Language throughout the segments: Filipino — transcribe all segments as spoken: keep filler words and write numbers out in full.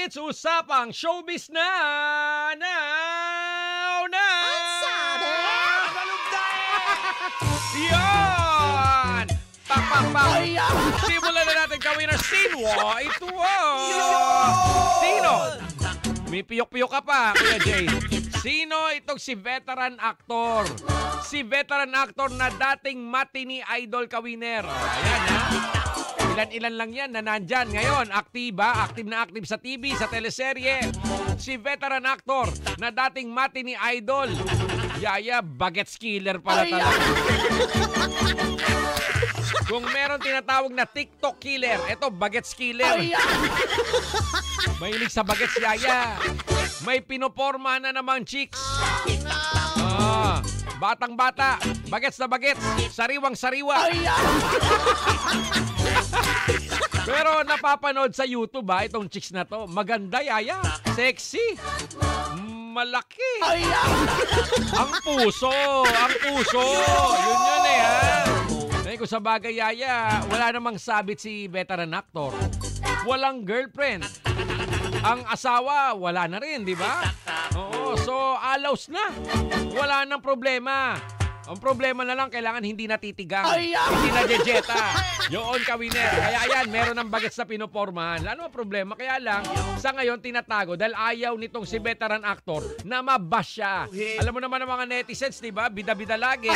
It's Usapang Showbiz na! Now! Now! Ang sabi? Yan! Pak, pak, pak! Simulan na natin gawin ang sino. Ito ah! Sino? May piyok-piyok ka pa, Kuya Jay. Sino itong si veteran actor? Si veteran actor na dating matinee idol ka-winner. Ayan ha. Ilan-ilan lang yan na nandyan. Ngayon, aktiba, active na active sa T V, sa teleserye. Si veteran actor na dating matinee idol. Yaya, bagets killer pala talaga. Kung meron tinatawag na TikTok killer, eto, bagets killer. Mahilig sa bagets, Yaya. May pinoporma na namang chicks. Ah, batang-bata, bagets na bagets, sariwang-sariwa. Pero napapanood sa YouTube ba itong chicks na to? Maganda, Yaya. Sexy. Malaki. Ang puso. Ang puso. Yun yun eh, ha? Eh, kung sa bagay, Yaya, wala namang sabit si veteran actor. Walang girlfriend. Ang asawa, wala na rin, di ba? Oo, so alaws na. Wala nang problema. Ang problema na lang, kailangan hindi natitigang. Hindi na jejeta. Yun, ka-winner. Kaya ayan, meron ng bagets na pinopormahan. Ano ang problema? Kaya lang, sa ngayon tinatago dahil ayaw nitong si veteran actor na mabash siya. Alam mo naman ang mga netizens, di ba? Bida-bida lagi.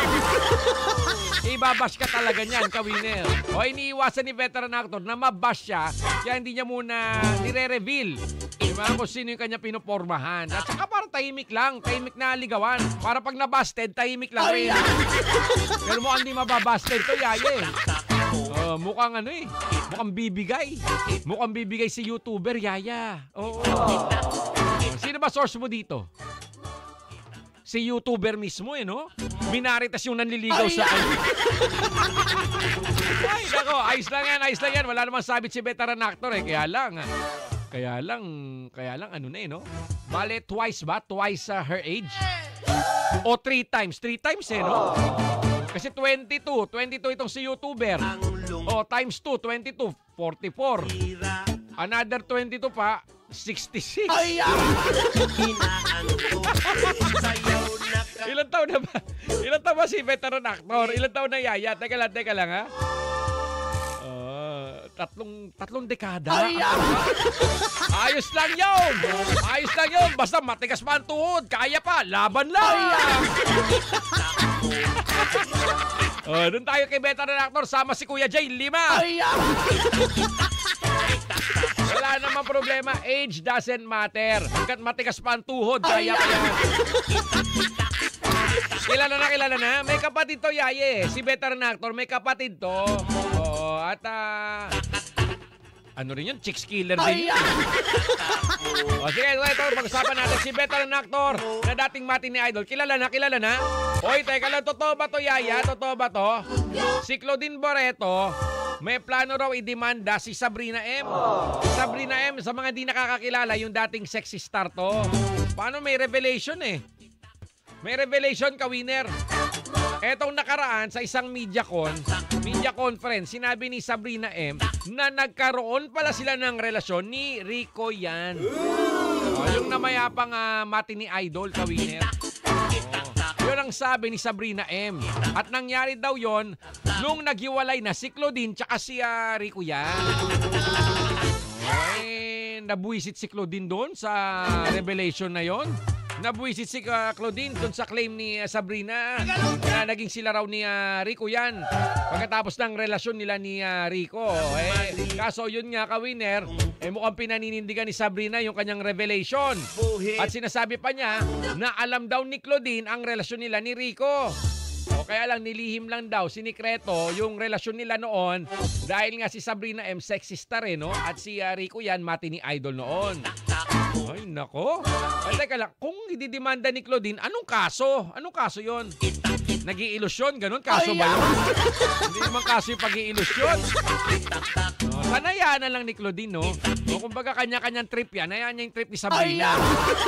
Ibabash ka talaga niyan, ka-winner. O iniiwasan ni veteran actor na mabash siya, kaya hindi niya muna nire-reveal. Di ba? Kung sino yung kanya pinopormahan. At saka parang tahimik lang, tahimik na ligawan. Para pag nabasted, tahimik lang rin. Pero mukhang di mababasted to, Yaya. Uh, mukhang ano eh, mukhang bibigay. Mukhang bibigay si YouTuber, Yaya. Oo. Sino ba source mo dito? Si YouTuber mismo eh, no? Minaritas yung nanliligaw sa kanya. Ay, nako, ayos lang yan, ayos lang yan. Wala namang sabit si veteran actor eh. Kaya lang, kaya lang, kaya lang, ano na eh, no? Bale, twice ba? Twice uh, her age? O three times? Three times eh, no? Kasi twenty-two. twenty-two itong si YouTuber. O, times two, twenty-two. forty-four. Another twenty-two pa, sixty-six. Ilan taon na ba? Ilan taon ba si veteran actor? Ilan taon na, Yaya? Teka lang, teka lang, ha? Uh, tatlong, tatlong dekada. Ayos lang yun! Ayos lang yun! Basta matigas pa ang tuhod. Kaya pa, laban lang! Oh, doon tayo kay veteran actor. Sama si Kuya Jay, lima! Wala namang problema. Age doesn't matter. Hanggat matigas pa ang tuhod, kaya pa yan. Kilala na, kilala na. May kapatid to, Yaye. Si veteran actor, may kapatid to. Oo, at ah... ano rin yun? Chicks killer din yun. O sige, ito, mag-usapan natin si veteran actor na dating matinee idol. Kilala na, kilala na. Oy, teka lang, totoo ba to, Yaya? Totoo ba to? Si Claudine Barreto, may plano raw idemanda si Sabrina M. Sabrina M, sa mga di nakakakilala, yung dating sexy star to. Paano may revelation eh? May revelation ka, winner. Etong nakaraan sa isang media con, media conference, sinabi ni Sabrina M na nagkaroon pala sila ng relasyon ni Rico Yan. Oh, yung namayapang uh, matinee idol, ka-winner. Oh, yun ang sabi ni Sabrina M. At nangyari daw yon nung naghiwalay na si Claudine tsaka si uh, Rico Yan. Oh, eh, nabuisit si Claudine doon sa revelation na yon. Nabuisit si uh, Claudine doon sa claim ni uh, Sabrina na naging sila raw ni uh, Rico Yan pagkatapos ng relasyon nila ni uh, Rico. Eh, kaso yun nga, ka-winner, eh, mukhang pinaninindigan ni Sabrina yung kanyang revelation. At sinasabi pa niya na alam daw ni Claudine ang relasyon nila ni Rico. O kaya lang nilihim lang daw, sinikreto yung relasyon nila noon dahil nga si Sabrina M sexy star eh, no? At si uh, Rico Yan matinee idol noon. Ay, nako. Ay, teka lang, kung ididemanda ni Claudine, anong kaso? Anong kaso yon? Nag-iilusyon? Ganun? Kaso ba yun? Hindi naman kaso yung pag-iilusyon. No, sana yan na lang ni Claudine, no? O kumbaga kanya-kanyang trip yan. Ayan yung trip ni Sabrina.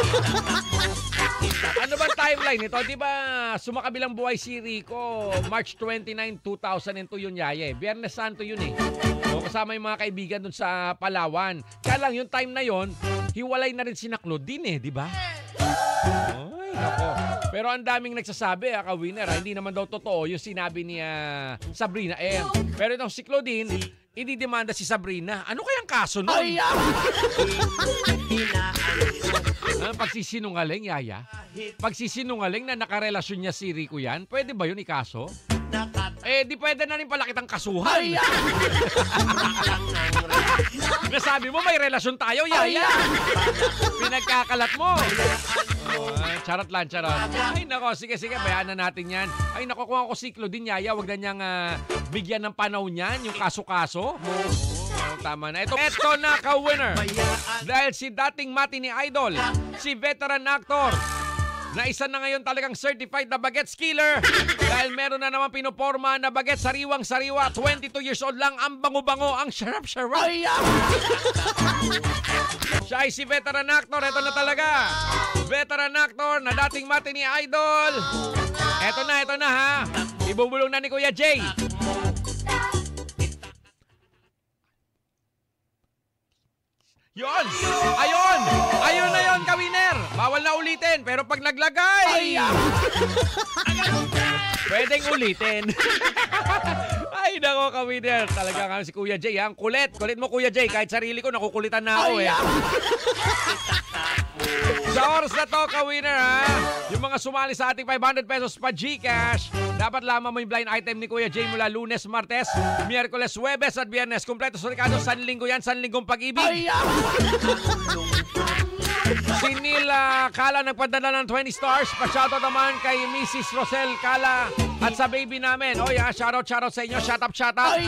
Ano bang timeline nito? Di ba sumakabilang buhay si Rico March twenty-ninth, two thousand two yun, Yaya. Biyernes Santo yun eh. O kasama yung mga kaibigan dun sa Palawan. Kaya lang, yung time na yon, hiwalay na rin si na Claudine eh, di ba? Ay, nako. Pero ang daming nagsasabi, ah, ka-winner, ah, hindi naman daw totoo yung sinabi ni uh, Sabrina M. Pero itong si Claudine, ididemanda si Sabrina. Ano kayang kaso nun? Ay, ah! Ano, pagsisinungaling, Yaya? Pagsisinungaling na nakarelasyon niya si Rico yan, pwede ba yun ikaso? Eh, di pwede na rin pala kitang kasuhan. Ay, ah! Nasabi mo, may relasyon tayo, Yaya. Pinagkakalat mo. Oh, charot lang, charot. Ay, nako, sige, sige, bayaan na natin yan. Ay, nako, kung ako si Claudine, Yaya, wag na niyang uh, bigyan ng panahon niyan, yung kaso-kaso. Oh, tama na. Ito, ito na ka-winner. Dahil si dating mati ni Idol, si veteran actor, na isa na ngayon talagang certified na bagets killer dahil meron na naman pinoporma na bagets sariwang-sariwa. twenty-two years old lang, ang bango-bango, ang syarap-syarap. Siya ay si veteran actor. Ito na talaga. Veteran actor na dating mati ni Idol. Ito na, ito na ha. Ibubulong na ni Kuya Jay. Yon! Ayon! Ayun na yon, ka-winner! Bawal na ulitin, pero pag naglagay... Pwedeng ulitin. Ay, nako, ka-winner. Talaga nga si Kuya Jay, ha? Ang kulit. Kulit mo, Kuya Jay. Kahit sarili ko, nakukulitan na ako, eh. Sa oras na to, ka-winner, ha? Yung mga sumali sa ating five hundred pesos pa Gcash, dapat lamang mo yung blind item ni Kuya Jay mula Lunes, Martes, Miyerkules, Huwebes at Biyernes. Kompleto sa Ricardo, San Linggo yan, San Linggong Pag-ibig. Si Nila Kala nagpadala ng twenty stars. Pa-shoutout naman kay Missus Rosel Kala at sa baby namin. O yan, shoutout, shoutout sa inyo. Shout up, shout up.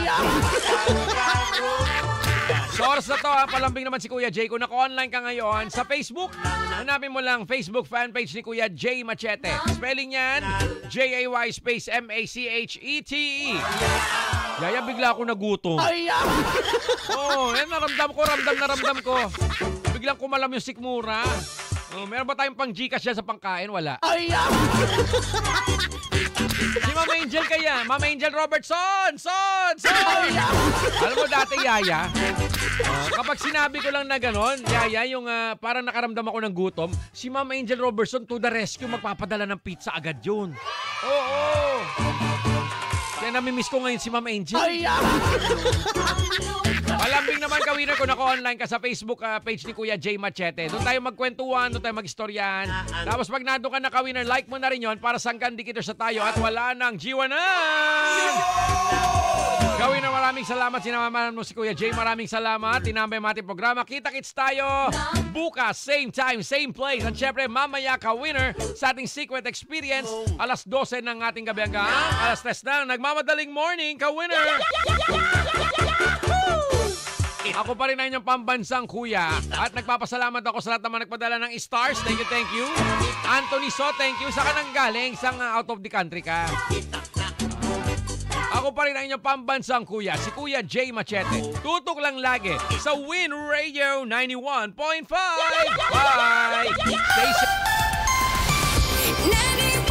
So, oras na to, ha? Palambing naman si Kuya Jay. Kung naka-online ka ngayon sa Facebook, hanapin mo lang Facebook fanpage ni Kuya Jay Machete. Spelling yan, J A Y space M A C H E T E. Yaya, bigla ako nagutom. Oo, oh, yan, naramdam ko, ramdam na ramdam ko. Biglang kumalam yung sikmura. Oh, meron ba tayong pang Gcash dyan sa pangkain? Wala. Si Ma'am Angel kaya. Ma'am Angel Robertson! Son! Son! Alam mo dati, Yaya, uh, kapag sinabi ko lang na ganon, Yaya, yung uh, parang nakaramdam ako ng gutom, si Ma'am Angel Robertson to the rescue, magpapadala ng pizza agad yun. Oo! Oh, oh. Kaya namimiss ko ngayon si Ma'am Angel. Malambing naman, ka-winner, kung naka-online ka sa Facebook uh, page ni Kuya Jay Machete. Doon tayo magkwentuhan, doon tayo mag-istoryan. Tapos pag nandun ka na, ka-winner, like mo na rin yun para sangkan dikito sa tayo at wala nang jiwanan! Ka-winner, maraming salamat. Sinamahan mo si Kuya Jay. Maraming salamat. Tinambay mati programa. Kita-kits tayo bukas, same time, same place. At syempre, mamaya, ka-winner, sa ating Secret Experience, alas dose ng ating gabi hanggang alas tres na. Nagmamadaling morning, ka-winner! Ako pa rin ang inyong pambansang kuya at nagpapasalamat ako sa lahat naman nagpadala ng stars. Thank you, thank you. Anthony So, thank you. Saan ka nang galing? Sang uh, out of the country ka? Ako pa rin ang inyong pambansang kuya, si Kuya Jay Machete. Tutok lang lagi sa Win Radio ninety-one point five. Bye! Stay safe.